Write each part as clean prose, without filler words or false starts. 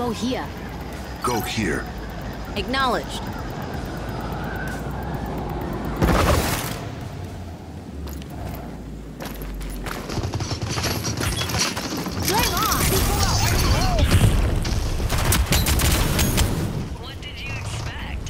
Go here. Go here. Acknowledged. Flame on! What did you expect?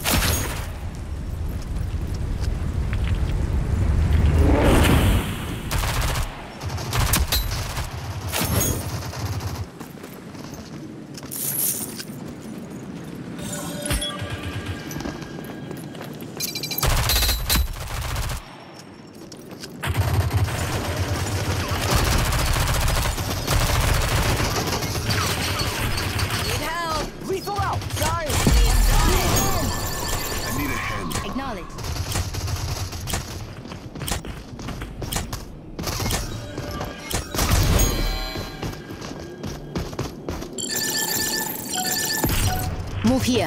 Need help! Lethal out! Guys! I need a hand. Acknowledged. Move here.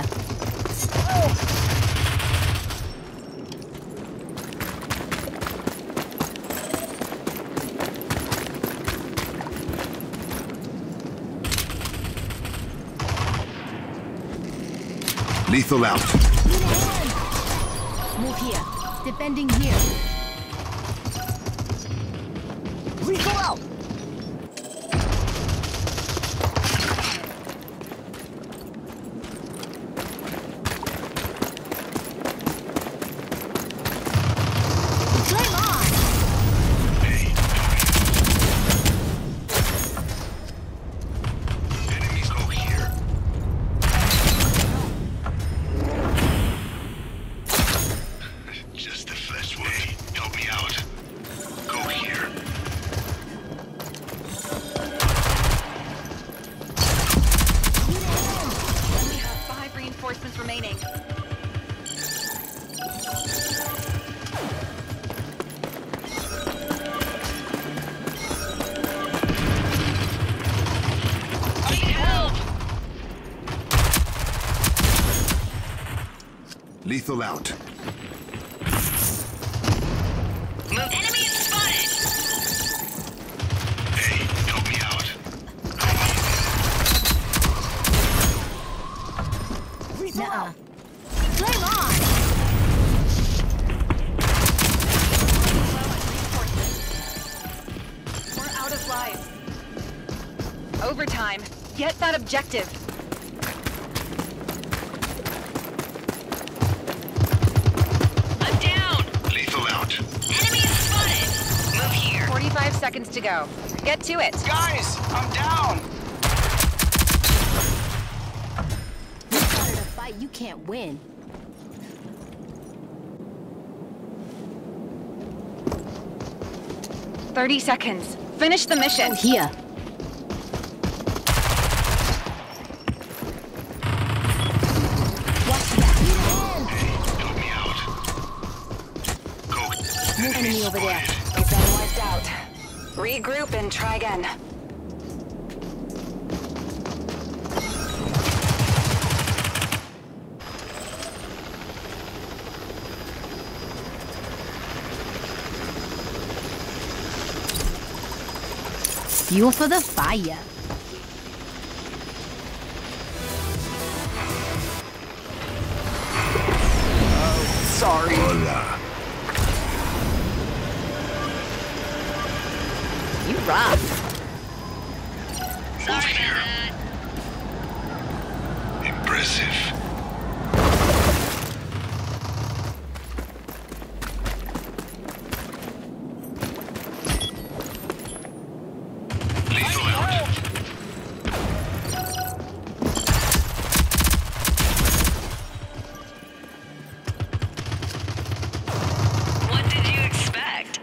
Lethal out. Need a hand. Move here. Defending here. Lethal out! Flame on! Enemies go here. Just a flesh wound. Help me out. Go here. We have 5 reinforcements remaining. I need help! Lethal out. Enemy spotted! Hey, help me out. Lethal Nuh-uh. out! Flame on! We're out of lives. Overtime. Get that objective. I'm down! Lethal out. Enemy spotted! Move here. 45 seconds to go. Get to it. Guys! I'm down! You started a fight you can't win. "30 seconds. Finish the mission. Go here. Watch that. Need a hand. Help me out. Go. Enemy over there. We've been wiped out. Regroup and try again. Fuel for the fire. Sorry. Hola. You rock. Sorry about that. Impressive. Lethal out. What did you expect?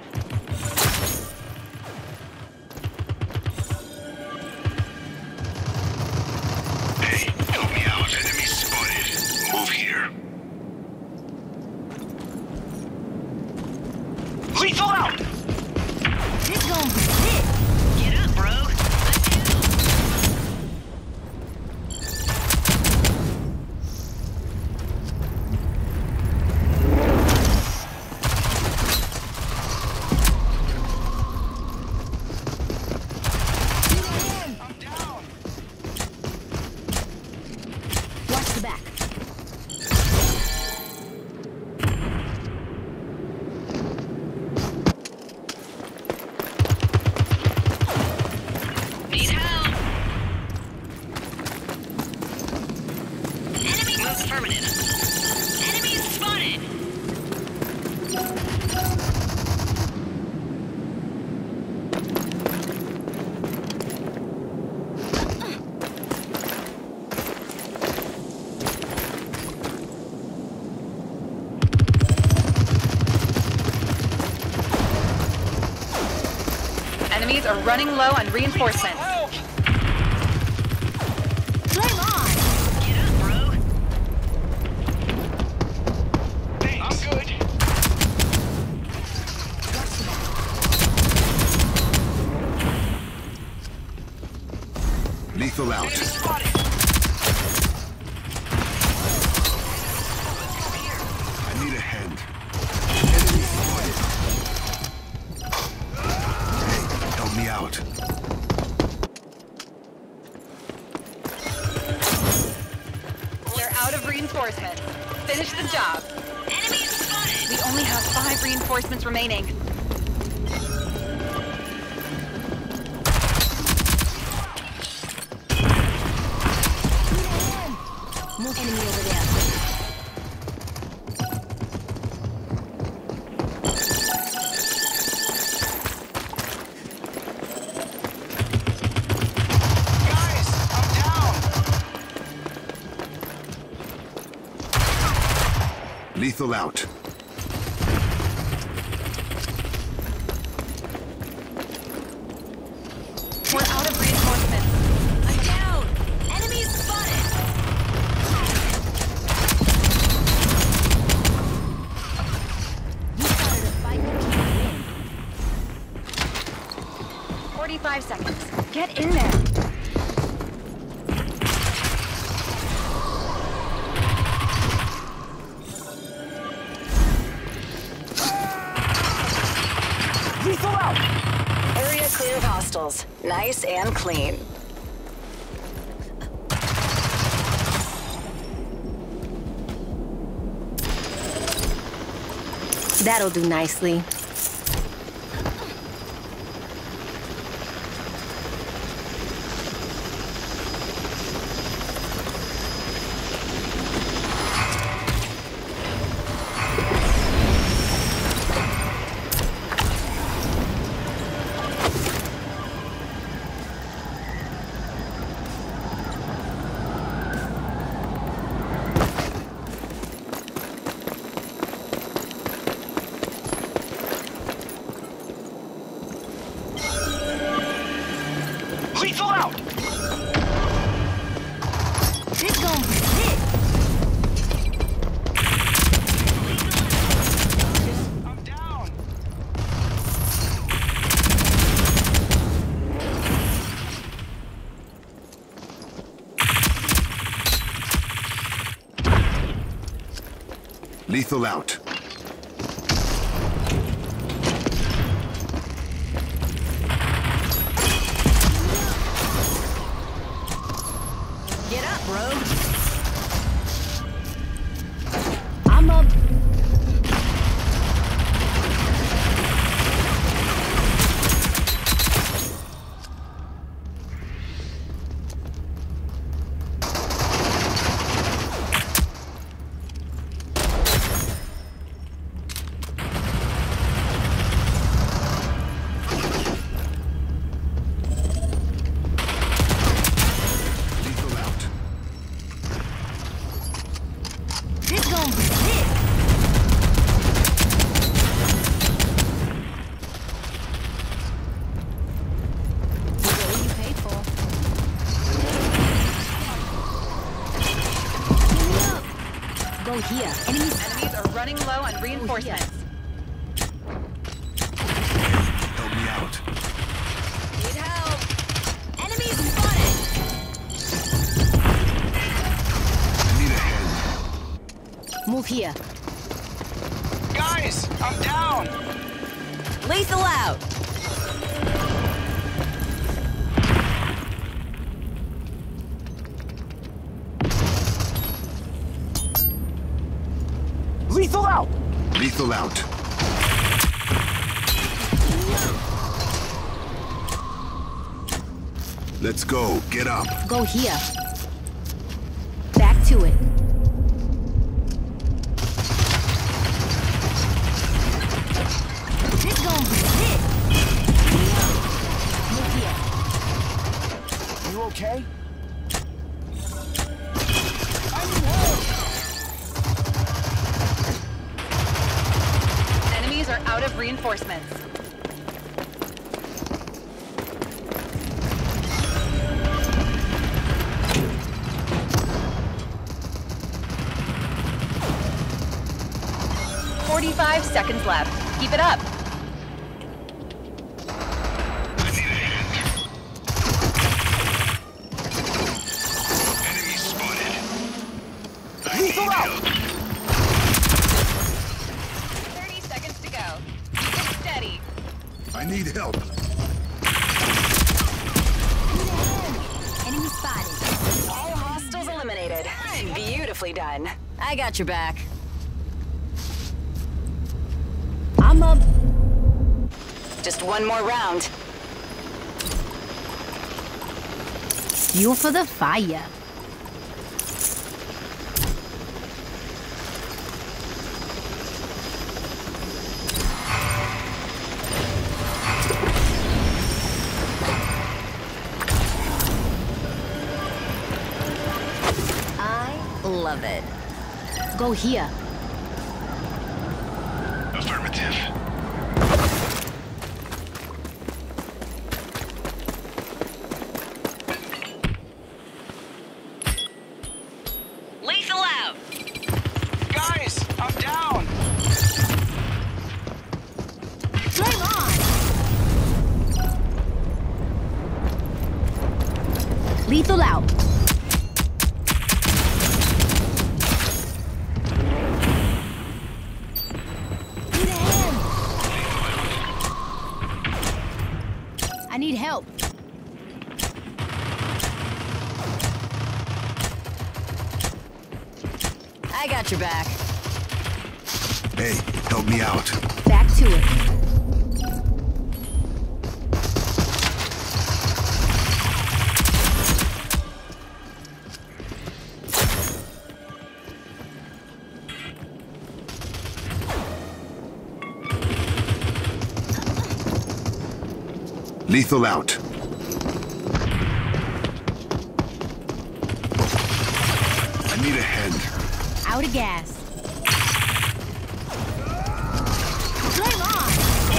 Hey, help me out. Enemy spotted. Enemies are running low on reinforcements. Help! Flame on! Get up, bro. Thanks. I'm good. Lethal out. Enemy spotted. I need a hand. Enemy spotted. Hey, help me out. They're out of reinforcements. Finish the job. Enemy spotted. We only have 5 reinforcements remaining. Move enemy over there. Guys, I'm down. Lethal out. We're out of reinforcements. I'm down! Enemy spotted! You started a fight you can't win. 45 seconds. Get in there. Lethal out. Area clear of hostiles. Nice and clean. That'll do nicely. Lethal out. This gonna be it! I'm down. Lethal out. Get up, bro! I'm up. Lethal out. This gonna be it! You get what you paid for. Give me up! Go here. Enemies are running low on reinforcements. Help me out. Need help! Enemies spotted! I need a hand. Move here. Guys, I'm down. Lethal out! Lethal out. Lethal out. Let's go. Get up. Go here. Back to it. This gonna be it! Move here. You okay? I need help. Enemies are out of reinforcements. 25 seconds left. Keep it up. I need a hand. Enemy spotted. I Lethal need out! help. 30 seconds to go. Keep it steady. I need help. Enemy spotted. All hostiles eliminated. Beautifully done. I got your back. I'm up. Just one more round. Fuel for the fire. I love it. Go here. Affirmative. Lethal out. Guys, I'm down! Flame on! Lethal out. Need a hand. I need help. I got your back. Hey, help me out. Back to it. Lethal out. I need a hand. Out of gas. Flame on!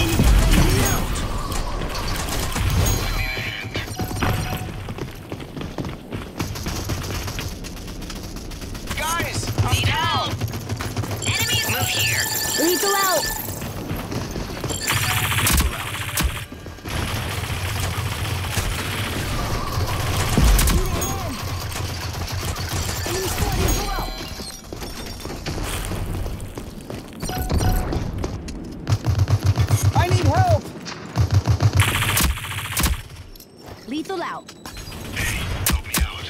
Guys, I'm down! Enemies move here. Lethal out! I need help! Lethal out. Hey, help me out.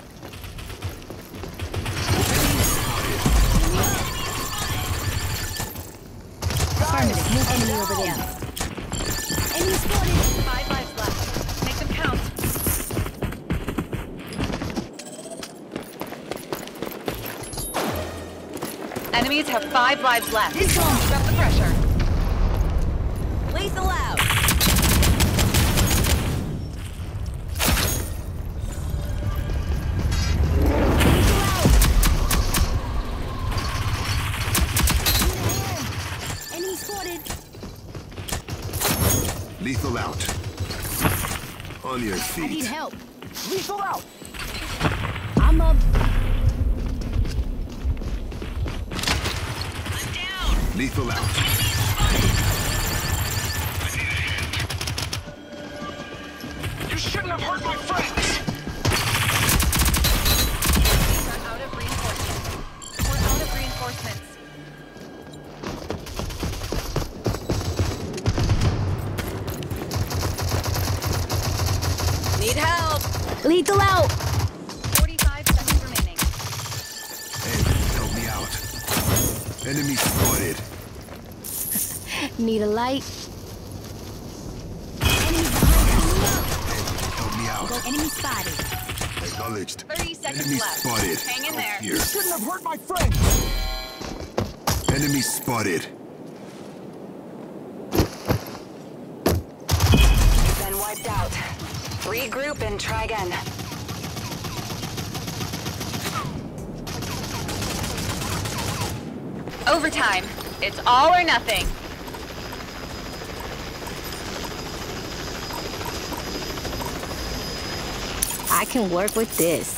Affirmative. Move enemy over there. Enemy spotted. 5 lives left. Make them count. Enemies have 5 lives left. This one. Keep up the pressure. Lethal out. Enemy spotted. Lethal out. On your I need feet. help. Lethal out! I'm up. Lethal out. You shouldn't have hurt my friends! We're out of reinforcements. We're out of reinforcements. Need help. Lethal out. 45 seconds remaining. Hey, help me out. Enemy spotted. Need a light. Enemy Help me out. go. Enemy spotted. Acknowledged. 30 seconds Enemy left. spotted. Hang in Out there. Here. Shouldn't have hurt my friends! Enemy spotted. Then wiped out. Regroup and try again. Overtime. It's all or nothing. I can work with this.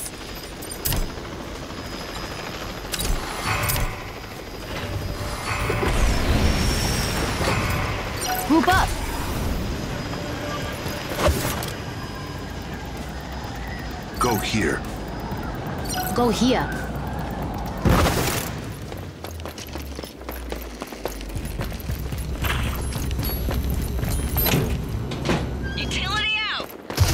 Group up. Go here. Go here. Utility out!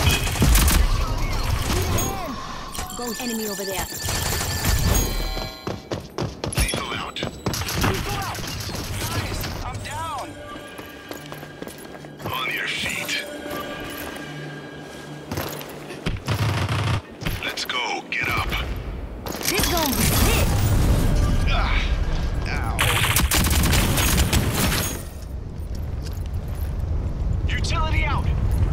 Go enemy over there. Lethal out. Guys, I'm down. On your feet. Let's go. Get up. This gonna be sick. Ah. Ow. Utility out.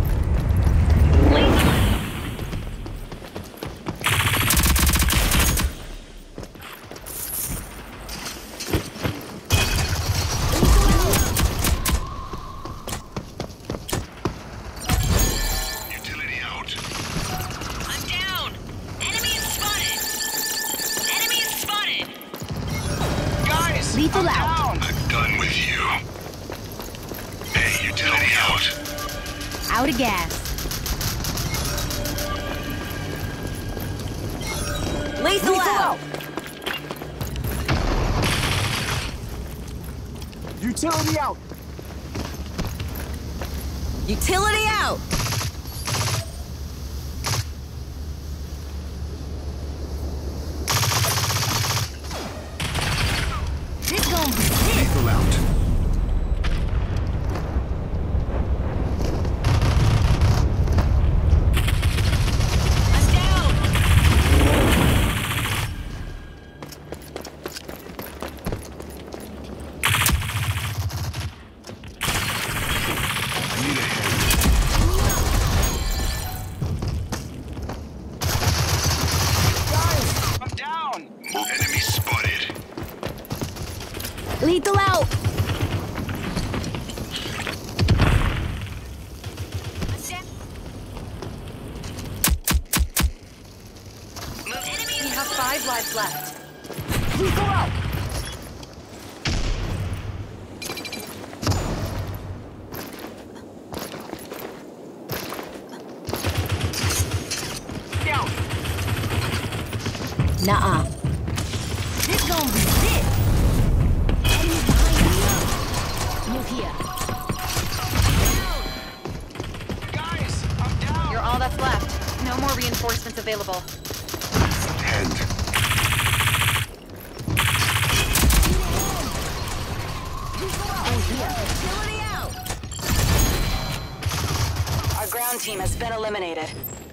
Utility out. I'm down! Enemy is spotted! Enemy is spotted! Guys, Lethal I'm out. down. I'm done with you. Hey, utility out. Out of gas. Lethal out. Utility out. Utility out! This gonna be sick. Lethal out. I'm down! I need a hand. Guys, I'm down. Enemy spotted. Lethal out. We have 5 lives left. Lethal out. Down. Nuh-uh. This gonna be sick. Enemies behind us. Move here. Guys, I'm down. You're all that's left. No more reinforcements available. Hand. Go here. Utility out! Our ground team has been eliminated.